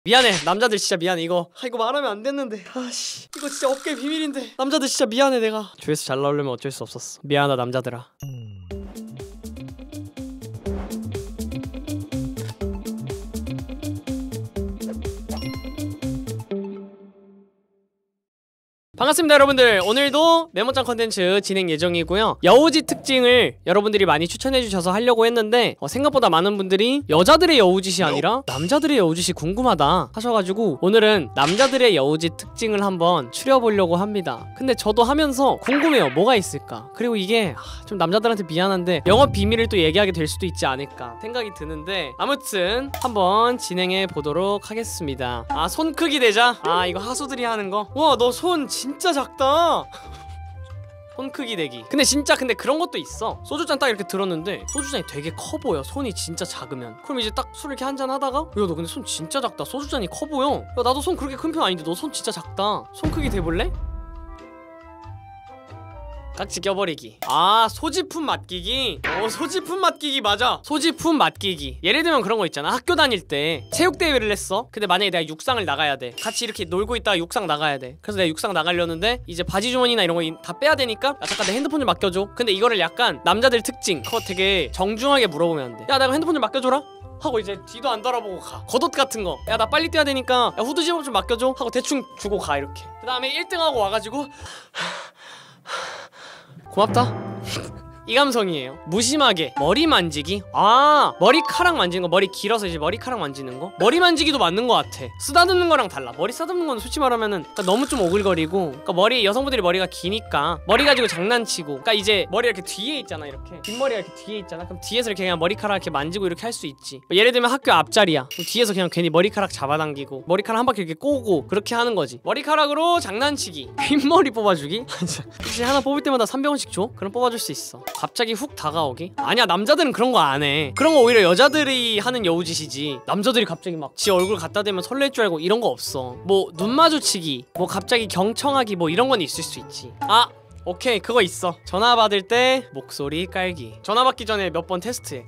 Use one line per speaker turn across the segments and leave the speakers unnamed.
미안해 남자들 진짜 미안해. 이거 말하면 안 됐는데 아씨 이거 진짜 업계 비밀인데 남자들 진짜 미안해. 내가 조회수 잘 나오려면 어쩔 수 없었어. 미안하다 남자들아. 반갑습니다 여러분들. 오늘도 메모장 컨텐츠 진행 예정이고요. 여우짓 특징을 여러분들이 많이 추천해주셔서 하려고 했는데 생각보다 많은 분들이 여자들의 여우짓이 아니라 남자들의 여우짓이 궁금하다 하셔가지고 오늘은 남자들의 여우짓 특징을 한번 추려보려고 합니다. 근데 저도 하면서 궁금해요. 뭐가 있을까? 그리고 이게 좀 남자들한테 미안한데 영업 비밀을 또 얘기하게 될 수도 있지 않을까 생각이 드는데 아무튼 한번 진행해 보도록 하겠습니다. 손 크기 대자. 이거 하수들이 하는 거. 와 너 손 진짜 작다. 손 크기 대기. 근데 그런 것도 있어. 소주잔 딱 이렇게 들었는데 소주잔이 되게 커 보여. 손이 진짜 작으면. 그럼 이제 딱 술 이렇게 한잔 하다가 야 너 근데 손 진짜 작다. 소주잔이 커 보여. 야 나도 손 그렇게 큰 편 아닌데 너 손 진짜 작다. 손 크기 대볼래? 깍지 껴버리기. 소지품 맡기기. 소지품 맡기기 맞아. 소지품 맡기기. 예를 들면 그런 거 있잖아. 학교 다닐 때 체육대회를 했어. 근데 만약에 내가 육상을 나가야 돼. 같이 이렇게 놀고 있다가 육상 나가야 돼. 그래서 내가 육상 나가려는데 이제 바지 주머니나 이런 거 다 빼야 되니까 야 잠깐 내 핸드폰 좀 맡겨줘. 근데 이거를 약간 남자들 특징 그거 되게 정중하게 물어보면 안 돼. 야 내가 핸드폰 좀 맡겨줘라 하고 이제 뒤도 안 돌아보고 가. 겉옷 같은 거 야 나 빨리 뛰어야 되니까 야 후드 집업 좀 맡겨줘 하고 대충 주고 가. 이렇게 그 다음에 1등하고 와가지고 고맙다. 이 감성이에요. 무심하게 머리 만지기. 머리카락 만지는 거. 머리 길어서 이제 머리카락 만지는 거. 머리 만지기도 맞는 거 같아. 쓰다듬는 거랑 달라. 머리 쓰다듬는 건 솔직히 말하면은 너무 좀 오글거리고, 그러니까 여성분들이 머리가 기니까 머리 가지고 장난치고, 그러니까 이제 머리 이렇게 뒤에 있잖아. 이렇게 뒷머리가 이렇게 뒤에 있잖아. 그럼 뒤에서 이렇게 그냥 머리카락 이렇게 만지고 이렇게 할 수 있지. 예를 들면 학교 앞자리야. 그럼 뒤에서 그냥 괜히 머리카락 잡아당기고 머리카락 한 바퀴 이렇게 꼬고 그렇게 하는 거지. 머리카락으로 장난치기. 흰머리 뽑아주기. 혹시 하나 뽑을 때마다 300원씩 줘? 그럼 뽑아줄 수 있어. 갑자기 훅 다가오기? 아니야 남자들은 그런 거 안 해. 그런 거 오히려 여자들이 하는 여우짓이지. 남자들이 갑자기 막 지 얼굴 갖다 대면 설렐 줄 알고 이런 거 없어. 뭐 눈 마주치기, 뭐 갑자기 경청하기, 뭐 이런 건 있을 수 있지. 오케이 그거 있어. 전화 받을 때 목소리 깔기. 전화 받기 전에 몇 번 테스트해.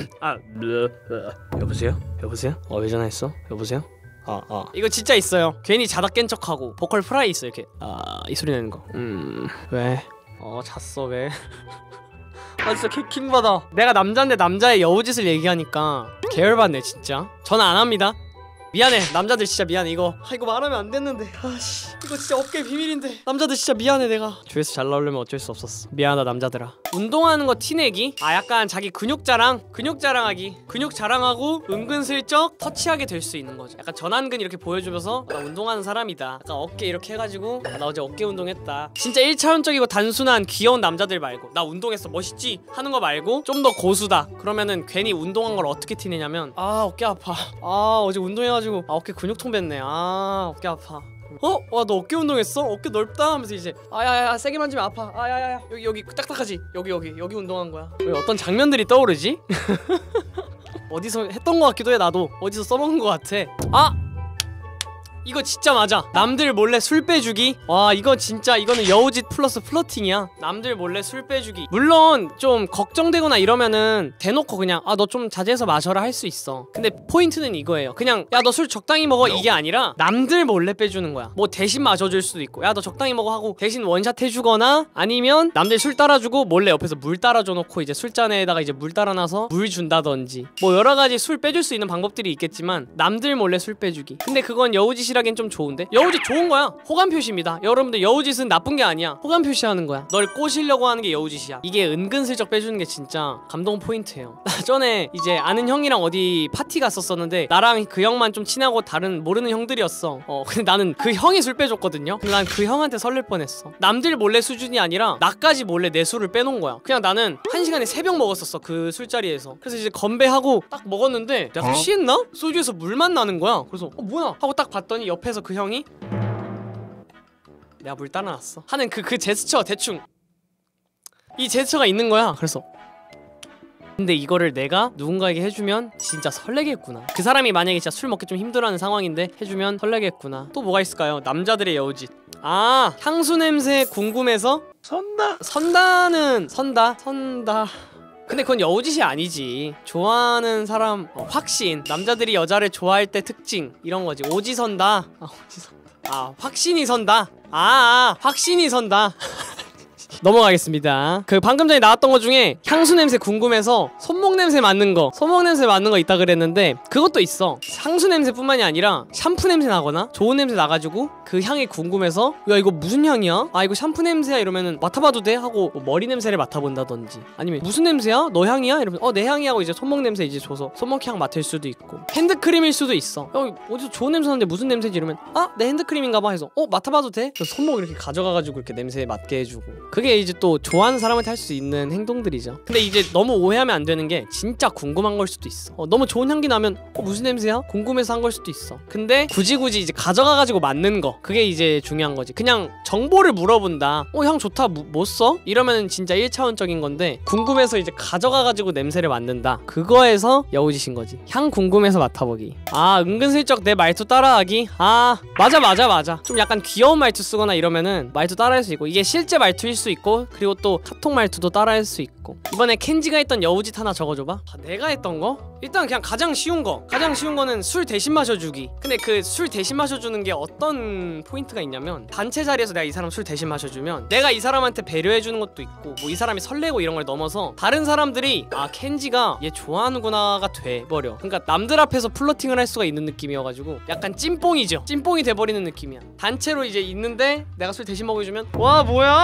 여보세요? 여보세요? 왜 전화했어? 여보세요? 이거 진짜 있어요. 괜히 자다 깬 척하고 보컬 프라이 있어. 이렇게 이 소리 내는 거. 왜? 잤어 왜? 진짜 킹받아. 내가 남잔데 남자의 여우짓을 얘기하니까 계열받네 진짜. 전화 안 합니다. 미안해 남자들 진짜 미안해. 이거 말하면 안 됐는데 아씨 이거 진짜 업계 비밀인데 남자들 진짜 미안해. 내가 조회수 잘 나오려면 어쩔 수 없었어. 미안하다 남자들아. 운동하는 거 티내기? 약간 자기 근육 자랑하기. 근육 자랑하고 은근슬쩍 터치하게 될 수 있는 거죠. 약간 전완근 이렇게 보여주면서 나 운동하는 사람이다. 약간 어깨 이렇게 해가지고 나 어제 어깨 운동했다. 진짜 1차원적이고 단순한 귀여운 남자들 말고 나 운동했어 멋있지? 하는 거 말고 좀 더 고수다. 그러면은 괜히 운동한 걸 어떻게 티내냐면 어깨 아파. 어제 운동해가지고 어깨 근육통 뺐네. 어깨 아파. 와 너 어깨 운동했어? 어깨 넓다 하면서 이제 야야야 세게 만지면 아파. 야야야 여기 딱딱하지? 여기 운동한 거야. 왜 어떤 장면들이 떠오르지? 어디서 했던 거 같기도 해. 나도 어디서 써먹은 거 같아. 이거 진짜 맞아. 남들 몰래 술 빼주기. 이거 진짜 이거는 여우짓 플러스 플러팅이야. 남들 몰래 술 빼주기. 물론 좀 걱정되거나 이러면은 대놓고 그냥 너 좀 자제해서 마셔라 할 수 있어. 근데 포인트는 이거예요. 그냥 야 너 술 적당히 먹어 이게 아니라 남들 몰래 빼주는 거야. 뭐 대신 마셔줄 수도 있고 야 너 적당히 먹어 하고 대신 원샷 해주거나, 아니면 남들 술 따라주고 몰래 옆에서 물 따라줘 놓고 이제 술잔에다가 이제 물 따라놔서 물 준다든지, 뭐 여러가지 술 빼줄 수 있는 방법들이 있겠지만 남들 몰래 술 빼주기. 근데 그건 여우짓이 하긴 좀 좋은데? 여우짓 좋은 거야. 호감 표시입니다. 여러분들 여우짓은 나쁜 게 아니야. 호감 표시하는 거야. 널 꼬시려고 하는 게 여우짓이야. 이게 은근슬쩍 빼주는 게 진짜 감동 포인트예요. 전에 이제 아는 형이랑 어디 파티 갔었었는데 나랑 그 형만 좀 친하고 다른 모르는 형들이었어. 근데 나는 그 형이 술 빼줬거든요. 근데 난 그 형한테 설렐 뻔했어. 남들 몰래 수준이 아니라 나까지 몰래 내 술을 빼놓은 거야. 그냥 나는 1시간에 3병 먹었었어 그 술자리에서. 그래서 이제 건배하고 딱 먹었는데 내가 취했나? 소주에서 물만 나는 거야. 그래서 뭐야 하고 딱 봤더니 옆에서 그 형이 내가 물 따라놨어 하는 그 제스처, 대충 이 제스처가 있는 거야. 그래서 근데 이거를 내가 누군가에게 해주면 진짜 설레겠구나. 그 사람이 만약에 진짜 술 먹기 좀 힘들어하는 상황인데 해주면 설레겠구나. 또 뭐가 있을까요? 남자들의 여우짓. 향수 냄새 궁금해서 선다. 근데 그건 여우짓이 아니지. 좋아하는 사람 확신. 남자들이 여자를 좋아할 때 특징 이런 거지. 오지선다. 확신이 선다. 확신이 선다. 넘어가겠습니다. 그 방금 전에 나왔던 것 중에 향수 냄새 궁금해서 손목 냄새 맡는 거 있다 그랬는데 그것도 있어. 향수 냄새뿐만이 아니라 샴푸 냄새 나거나 좋은 냄새 나가지고 그 향이 궁금해서 야 이거 무슨 향이야? 이거 샴푸 냄새야 이러면은 맡아봐도 돼? 하고 뭐 머리 냄새를 맡아본다든지 아니면 무슨 냄새야? 너 향이야? 이러면 내 향이 하고 이제 손목 냄새 이제 줘서 손목 향 맡을 수도 있고 핸드크림일 수도 있어. 어디서 좋은 냄새 나는데 무슨 냄새지? 이러면 내 핸드크림인가봐 해서 맡아봐도 돼? 그래서 손목 이렇게 가져가가지고 이렇게 냄새 맡게 해주고 그게 이제 또 좋아하는 사람한테 할 수 있는 행동들이죠. 근데 이제 너무 오해하면 안 되는 게 진짜 궁금한 걸 수도 있어. 너무 좋은 향기 나면 무슨 냄새야? 궁금해서 한 걸 수도 있어. 근데 굳이 이제 가져가가지고 맡는 거 그게 이제 중요한 거지. 그냥 정보를 물어본다. 향 좋다 뭐 써? 이러면 진짜 1차원적인 건데 궁금해서 이제 가져가가지고 냄새를 맡는다. 그거에서 여우짓인 거지. 향 궁금해서 맡아보기. 은근슬쩍 내 말투 따라하기. 맞아. 좀 약간 귀여운 말투 쓰거나 이러면은 말투 따라할 수 있고 이게 실제 말투일 수 있고 그리고 또 카톡 말투도 따라할 수 있고. 이번에 켄지가 했던 여우짓 하나 적어줘봐. 내가 했던 거? 일단 그냥 가장 쉬운 거는 술 대신 마셔주기. 근데 그 술 대신 마셔주는 게 어떤 포인트가 있냐면 단체 자리에서 내가 이 사람 술 대신 마셔주면 내가 이 사람한테 배려해주는 것도 있고 뭐 이 사람이 설레고 이런 걸 넘어서 다른 사람들이 켄지가 얘 좋아하는구나가 돼버려. 그러니까 남들 앞에서 플러팅을 할 수가 있는 느낌이어가지고 약간 찐뽕이죠. 찐뽕이 돼버리는 느낌이야. 단체로 이제 있는데 내가 술 대신 먹여주면 와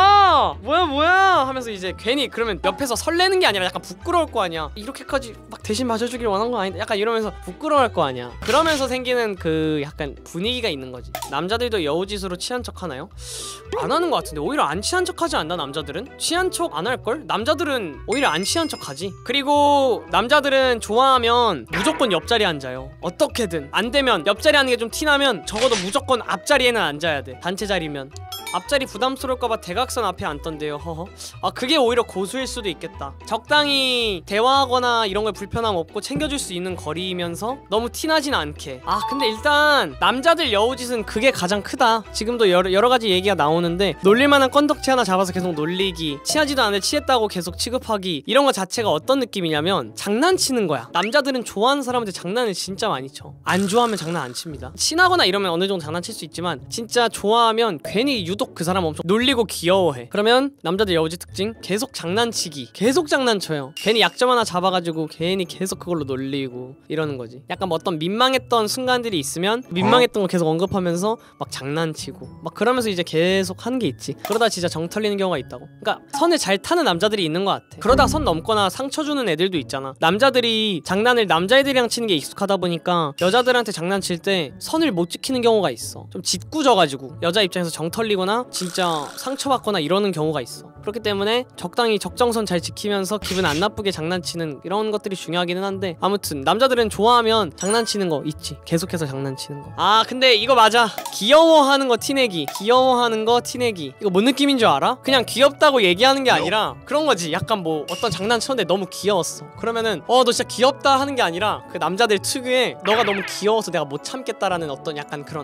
뭐야 하면서 이제 괜히 그러면 옆에서 설레는 게 아니라 약간 부끄러울 거 아니야. 이렇게까지 막 대신 마셔주길 원한 거 아닌데 약간 이러면서 부끄러워할 거 아니야. 그러면서 생기는 그 약간 분위기가 있는 거지. 남자들도 여우짓으로 취한 척 하나요? 안 하는 거 같은데 오히려 안 취한 척 하지 않나? 남자들은? 취한 척 안 할걸? 남자들은 오히려 안 취한 척 하지. 그리고 남자들은 좋아하면 무조건 옆자리에 앉아요. 어떻게든 안 되면 옆자리 앉는 게 좀 티나면 적어도 무조건 앞자리에는 앉아야 돼. 단체 자리면 앞자리 부담스러울까봐 대각선 앞에 앉던데요. 허허. 그게 오히려 고수일 수도 있겠다. 적당히 대화하거나 이런 걸 불편함 없고 챙겨줄 수 있는 거리이면서 너무 티나진 않게. 근데 일단 남자들 여우짓은 그게 가장 크다. 지금도 여러 가지 얘기가 나오는데 놀릴만한 건덕지 하나 잡아서 계속 놀리기, 취하지도 않은데 취했다고 계속 취급하기, 이런 거 자체가 어떤 느낌이냐면 장난치는 거야. 남자들은 좋아하는 사람한테 장난을 진짜 많이 쳐. 안 좋아하면 장난 안 칩니다. 친하거나 이러면 어느 정도 장난칠 수 있지만 진짜 좋아하면 괜히 유독 그 사람 엄청 놀리고 귀여워해. 그러면 남자들 여우짓 특징 계속 장난치기. 계속 장난쳐요. 괜히 약점 하나 잡아가지고 괜히 계속 그걸로 놀리고 이러는 거지. 약간 뭐 어떤 민망했던 순간들이 있으면 민망했던 거 계속 언급하면서 막 장난치고 막 그러면서 이제 계속 하는 게 있지. 그러다 진짜 정 털리는 경우가 있다고. 그러니까 선을 잘 타는 남자들이 있는 것 같아. 그러다 선 넘거나 상처 주는 애들도 있잖아. 남자들이 장난을 남자애들이랑 치는 게 익숙하다 보니까 여자들한테 장난칠 때 선을 못 지키는 경우가 있어. 좀 짓궂어가지고 여자 입장에서 정 털리거나 진짜 상처받거나 이러는 경우가 있어. 그렇기 때문에 적당히 적정선 잘 지키면서 기분 안 나쁘게 장난치는 이런 것들이 중요하기는 한데, 아무튼 남자들은 좋아하면 장난치는 거 있지. 계속해서 장난치는 거. 근데 이거 맞아. 귀여워하는 거 티내기. 귀여워하는 거 티내기. 이거 뭔 느낌인 줄 알아? 그냥 귀엽다고 얘기하는 게 아니라 그런 거지. 약간 뭐 어떤 장난 쳤는데 너무 귀여웠어. 그러면은 너 진짜 귀엽다 하는 게 아니라 그 남자들 특유의 너가 너무 귀여워서 내가 못 참겠다라는 어떤 약간 그런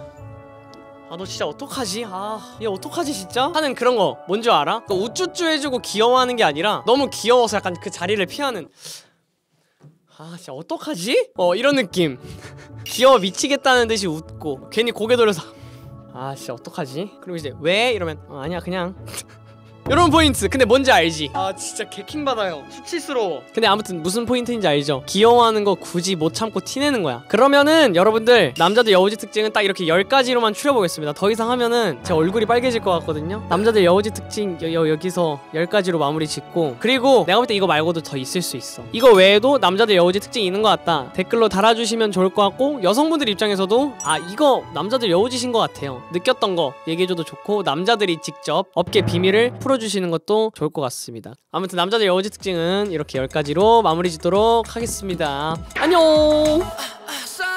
너 진짜 어떡하지? 얘 어떡하지 진짜? 하는 그런 거 뭔 줄 알아? 그 우쭈쭈 해주고 귀여워하는 게 아니라 너무 귀여워서 약간 그 자리를 피하는 진짜 어떡하지? 이런 느낌. 귀여워 미치겠다는 듯이 웃고 괜히 고개 돌려서 진짜 어떡하지? 그리고 이제 왜? 이러면 아니야 그냥 이런 포인트. 근데 뭔지 알지? 진짜 개킹받아요. 수치스러워. 근데 아무튼 무슨 포인트인지 알죠? 귀여워하는 거 굳이 못 참고 티내는 거야. 그러면은 여러분들 남자들 여우짓 특징은 딱 이렇게 10가지로만 추려보겠습니다. 더 이상 하면은 제 얼굴이 빨개질 것 같거든요. 남자들 여우짓 특징 여기서 10가지로 마무리 짓고, 그리고 내가 볼 때 이거 말고도 더 있을 수 있어. 이거 외에도 남자들 여우짓 특징이 있는 것 같다 댓글로 달아주시면 좋을 것 같고, 여성분들 입장에서도 이거 남자들 여우짓인 것 같아요 느꼈던 거 얘기해줘도 좋고, 남자들이 직접 업계 비밀을 풀어주시는 것도 좋을 것 같습니다. 아무튼 남자들 여우짓 특징은 이렇게 10가지로 마무리 짓도록 하겠습니다. 안녕.